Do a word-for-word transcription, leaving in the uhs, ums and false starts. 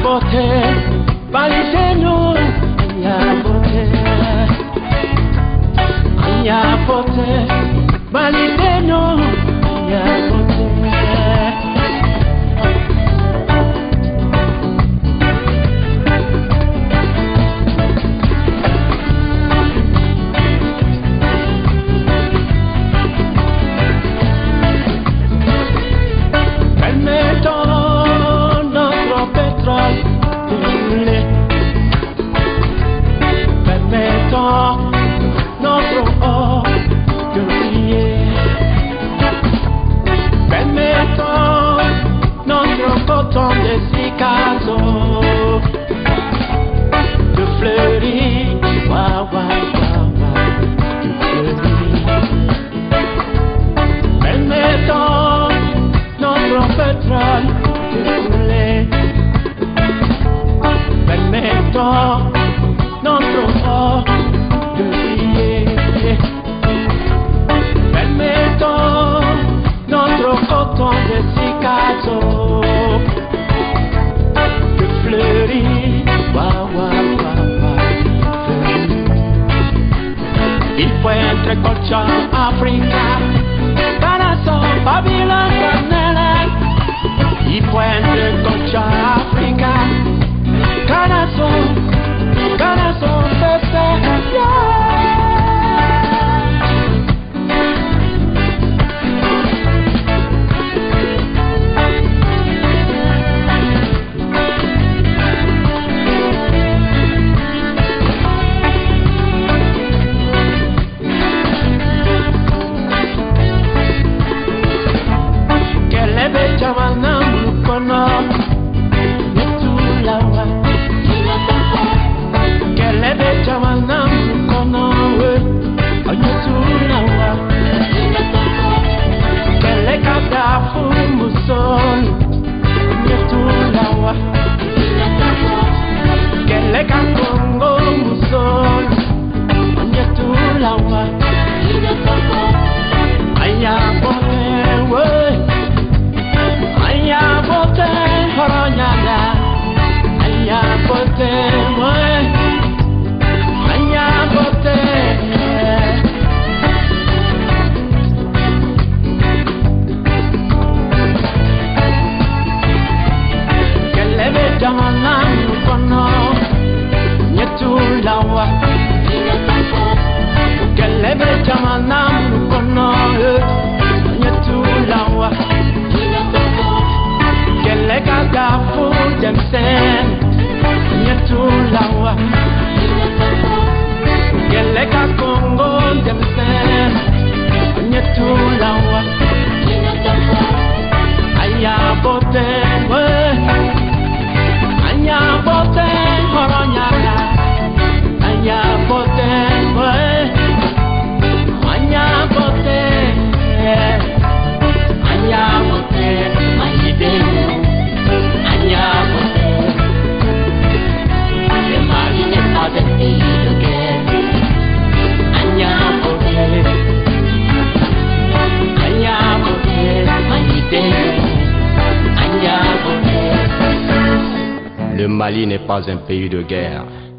bote, Baliteno, Anya bote, Anya bote, Baliteno, Anya bote. De fleurir, wa wa wa wa, de fleurir. Permettons notre pétrole de couler. Permettons notre or de briller. Permettons notre coton de cicato. Il faut être colcha Africa, Canaso, Babylon, Canela. Il faut être colcha Africa, Canaso, Canaso, Feste, yeah. Le Mali n'est pas un pays de guerre.